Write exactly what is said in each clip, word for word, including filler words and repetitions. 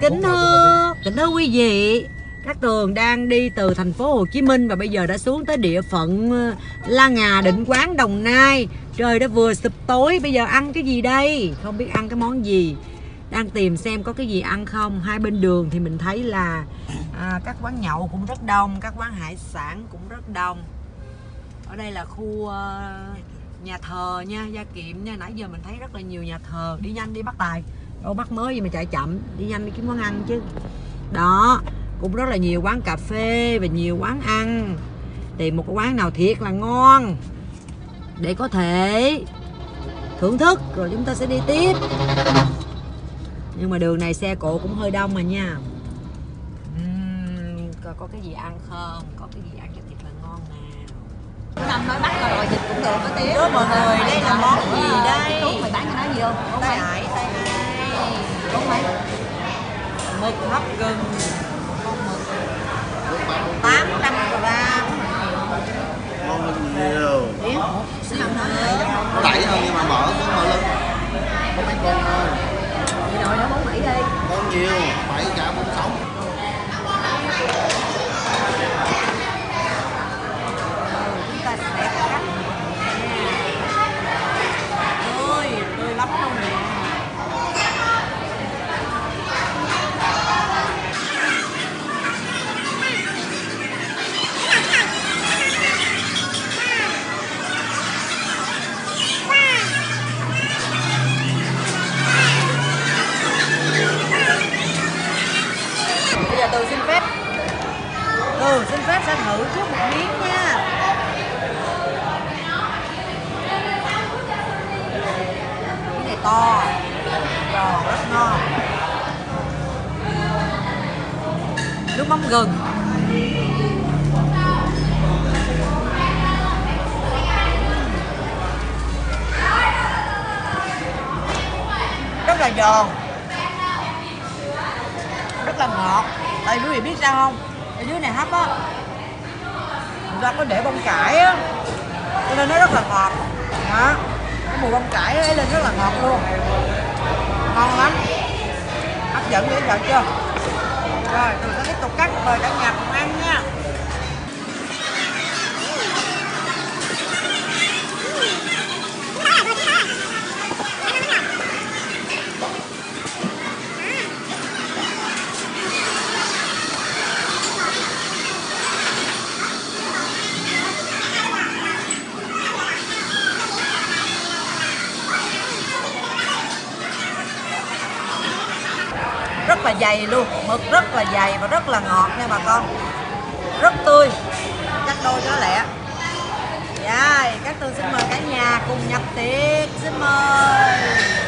Kính thưa, kính thưa quý vị, Cát Tường đang đi từ thành phố Hồ Chí Minh và bây giờ đã xuống tới địa phận La Ngà, Định Quán, Đồng Nai. Trời đã vừa sụp tối, bây giờ ăn cái gì đây? Không biết ăn cái món gì. Đang tìm xem có cái gì ăn không. Hai bên đường thì mình thấy là à, các quán nhậu cũng rất đông, các quán hải sản cũng rất đông. Ở đây là khu uh, nhà thờ nha, Gia Kiệm nha. Nãy giờ mình thấy rất là nhiều nhà thờ. Đi nhanh đi bắt Tài. Đâu bắt mới gì mà chạy chậm. Đi nhanh đi kiếm món ăn chứ. Đó, cũng rất là nhiều quán cà phê và nhiều quán ăn. Tìm một cái quán nào thiệt là ngon để có thể thưởng thức rồi chúng ta sẽ đi tiếp. Nhưng mà đường này xe cộ cũng hơi đông mà nha. uhm, coi có cái gì ăn không, có cái gì ăn cho thiệt là ngon nào. Năm nói bắt rồi thịt cũng được có tiếng. Đó mọi người, đây là món gì đây? Tú mày bán cái đó gì không? Tay ải, tay hai. Đúng mày. Mực hấp gừng, con mực tám trăm gram. Ngon hơn nhiều. Điếm, sao nói này đâu. Nó đẩy hơn nhưng mà mở vẫn mở lên. Có mấy con thôi. Gì rồi nó bốn bảy đi. Con nhiều, bảy cả bốn sáu. Chúng ta sẽ cắt tươi, tươi lắm luôn nè. Bây giờ Tường xin phép Tường xin phép sẽ thử trước một miếng nha. Cái này to, giòn rất ngon. Nước mắm gừng. Rất là giòn, rất là ngọt. Tại quý vị biết sao không? Ở dưới này hấp á, người ta có để bông cải á, cho nên nó rất là ngọt. Đó, cái mùi bông cải ấy lên rất là ngọt luôn, ngon lắm, hấp dẫn dễ sợ chưa? Rồi, tôi sẽ tiếp tục cắt, mời cả nhà cùng ăn nha. Rất là dày luôn, mực rất là dày và rất là ngọt nha bà con, rất tươi, cắt đôi cho nó lẹ. Dạ, các Tường xin mời cả nhà cùng nhập tiệc, xin mời.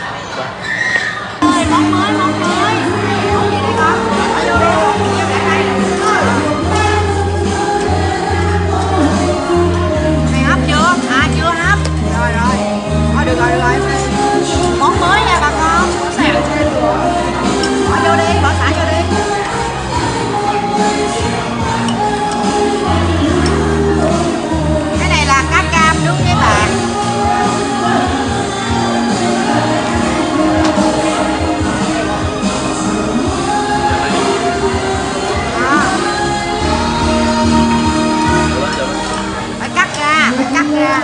Ơi, món mới, món mới, món gì đây con? Vô đây luôn, vô đây đây. Này hấp chưa? À chưa hấp. Rồi rồi, thôi được rồi, được rồi. Món mới nha bà con. Bỏ vô đi, bỏ xả vô đi. Cái này là cá cam nướng với bạc. Phải cắt ra, phải cắt ra.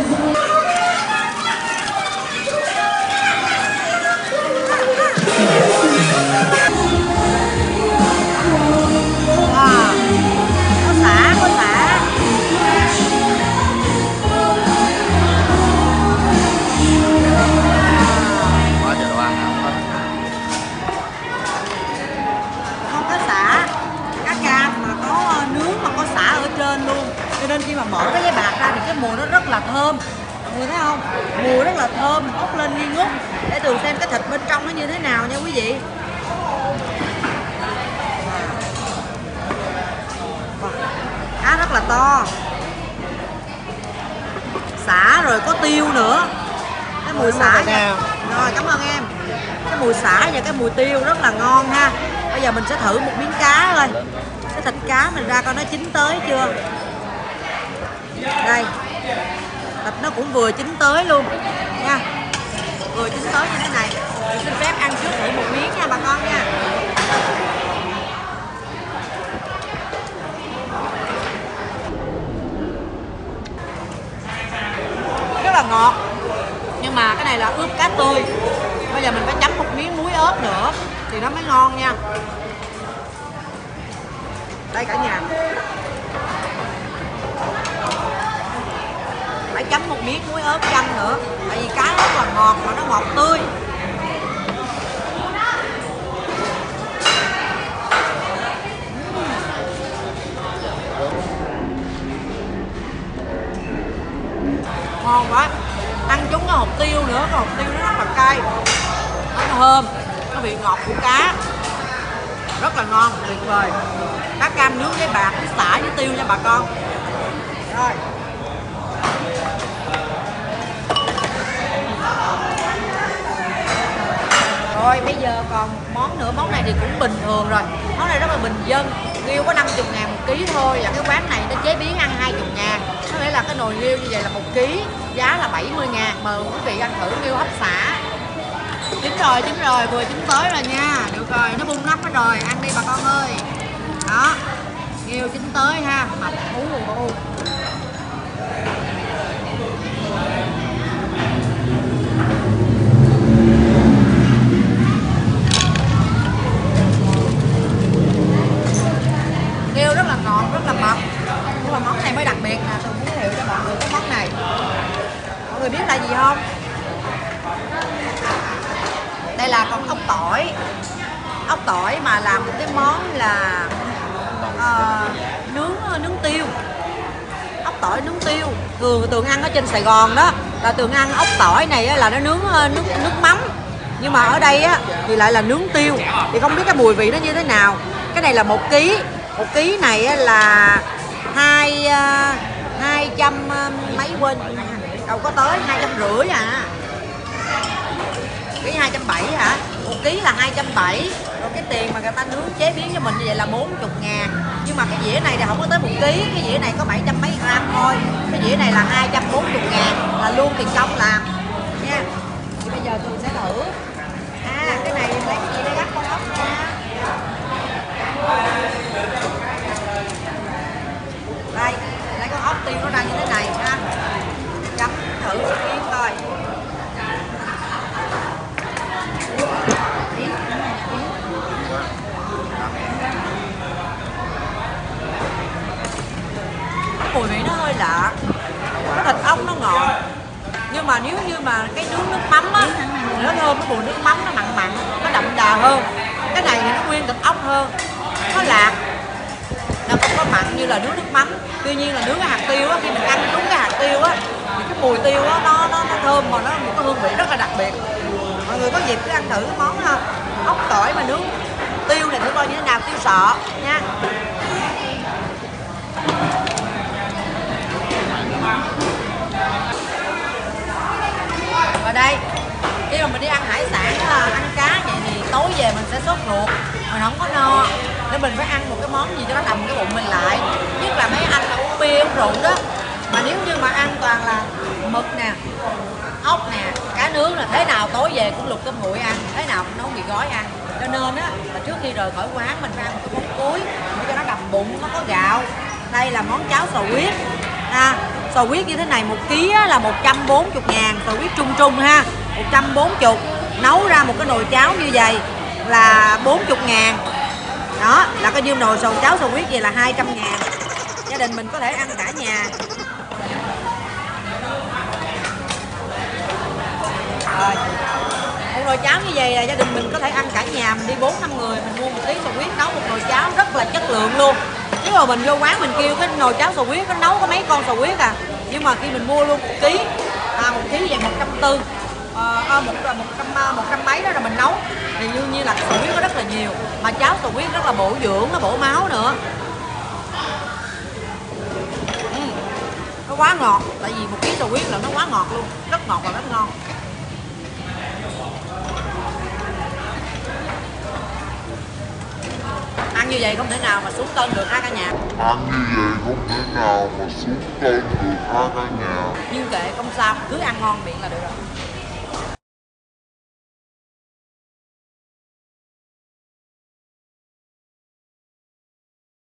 Cho nên khi mà mở cái giấy bạc ra thì cái mùi nó rất là thơm. Mọi người thấy không? Mùi rất là thơm, bốc lên nghi ngút. Để Tường xem cái thịt bên trong nó như thế nào nha quý vị. Cá rất là to. Sả rồi có tiêu nữa. Cái mùi sả nha. Rồi cảm ơn em. Cái mùi sả và cái mùi tiêu rất là ngon ha. Bây giờ mình sẽ thử một miếng cá thôi. Cái thịt cá mình ra coi nó chín tới chưa. Đây, thịt nó cũng vừa chín tới luôn nha, vừa chín tới như thế này. Mình xin phép ăn trước thử một miếng nha bà con nha. mà cái này là ướp cá tươi. Bây giờ mình phải chấm một miếng muối ớt nữa thì nó mới ngon nha. Đây cả nhà, phải chấm một miếng muối ớt chanh nữa, tại vì cá rất là ngọt mà nó ngọt tươi. Ngon quá, ăn chúng có hột tiêu nữa, cái hột tiêu nó rất là cay, nó thơm, nó vị ngọt của cá, rất là ngon, tuyệt vời. Cá cam nướng với bạc, với xả với tiêu nha bà con. Rồi. Rồi bây giờ còn một món nữa, món này thì cũng bình thường rồi, món này rất là bình dân, riêu có năm mươi ngàn một ký thôi, và cái quán này nó chế biến ăn hai mươi ngàn, có nghĩa là cái nồi riêu như vậy là một ký, giá là bảy mươi ngàn, mời quý vị ăn thử riêu hấp xả. Chín rồi, chín rồi, vừa chín tới rồi nha, được rồi, nó bung nắp hết rồi, ăn đi bà con ơi. Đó, riêu chín tới ha, mập ú ú. Riêu rất là ngọt, rất là mập. Nhưng mà món này mới đặc biệt nè, tôi muốn giới thiệu cho mọi người cái món này. Mọi người biết là gì không? Đây là con ốc tỏi. Ốc tỏi mà làm một cái món là uh, nướng nướng tiêu. Ốc tỏi nướng tiêu. Thường Tường ăn ở trên Sài Gòn đó là Tường ăn ốc tỏi này là nó nướng nước nước mắm. Nhưng mà ở đây á thì lại là nướng tiêu. Thì không biết cái mùi vị nó như thế nào. Cái này là một ký. Một ký này là hai hai trăm mấy quên, đâu có tới hai trăm rưỡi à. Ký hai trăm bảy hả? Một ký là hai trăm bảy. Rồi cái tiền mà người ta nướng chế biến cho mình như vậy là bốn mươi ngàn. Nhưng mà cái dĩa này thì không có tới một ký, cái dĩa này có bảy trăm mấy gram thôi. Cái dĩa này là hai trăm bốn mươi ngàn, là luôn tiền công làm nha. Thì bây giờ tôi sẽ thử. À cái này lấy cái gì để gắp con ốc nha. Đây, lấy con ốc tiên nó ra như thế này ha. Chấm thử miếng coi. Mùi vị nó hơi lạ, cái thịt ốc nó ngọt, nhưng mà nếu như mà cái nướng nước mắm á thì nó thơm, cái mùi nước mắm nó mặn mặn, nó đậm đà hơn. Cái này thì nó nguyên thịt ốc hơn, nó lạc, nó không có mặn như là nướng nước mắm. Tuy nhiên là nướng cái hạt tiêu á, khi mình ăn đúng cái hạt tiêu á thì cái mùi tiêu á nó, nó nó thơm mà nó một cái hương vị rất là đặc biệt. Mọi người có dịp cứ ăn thử cái món ha, ốc tỏi mà nướng tiêu này thử coi như thế nào, tiêu sọ nha. Và đây, khi mà mình đi ăn hải sản, ăn cá vậy thì tối về mình sẽ sốt ruột, mình không có no, nên mình phải ăn một cái món gì cho nó đầm cái bụng mình lại. Nhất là mấy anh là uống bia uống rượu đó, mà nếu như mà ăn toàn là mực nè, ốc nè, cá nướng là thế nào tối về cũng luộc cơm nguội ăn, thế nào cũng nấu mì gói ăn. Cho nên á là trước khi rời khỏi quán mình phải ăn một cái món cuối để cho nó đầm bụng, nó có gạo. Đây là món cháo sò huyết ha. Sò huyết như thế này một ký là một trăm bốn mươi ngàn, sò huyết trung trung ha, một trăm bốn mươi. Nấu ra một cái nồi cháo như vậy là bốn mươi ngàn. Đó, là cái dương nồi sò cháo sò huyết vậy là hai trăm ngàn. Gia đình mình có thể ăn cả nhà. Rồi, một nồi cháo như vậy là gia đình mình có thể ăn cả nhà, mình đi bốn năm người, mình mua một ký sò huyết nấu một nồi cháo rất là chất lượng luôn. Chứ mà mình vô quán mình kêu cái nồi cháo sò huyết nó nấu có mấy con sò huyết à. Nhưng mà khi mình mua luôn một ký, à, một ký vậy một trăm tư, à, một một trăm một trăm mấy đó là mình nấu thì đương nhiên là sò huyết có rất là nhiều, mà cháo sò huyết rất là bổ dưỡng, nó bổ máu nữa. Ừ, nó quá ngọt, tại vì một ký sò huyết là nó quá ngọt luôn, rất ngọt và rất ngon. Ăn như vậy không thể nào mà xuống cân được ha cả nhà. Ăn như vậy không thể nào mà xuống cân được ha cả nhà. Nhưng kệ không sao, cứ ăn ngon miệng là được rồi.